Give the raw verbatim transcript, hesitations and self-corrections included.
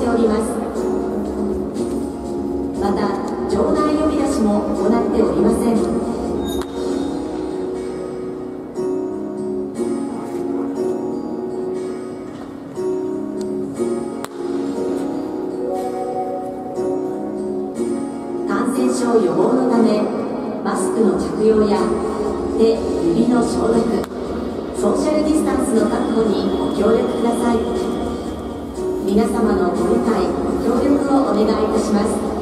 しております。また場内呼び出しも行っておりません。感染症予防のため、マスクの着用や手・指の消毒、ソーシャルディスタンスの確保にご協力ください。皆様のご理解・ご協力をお願いいたします。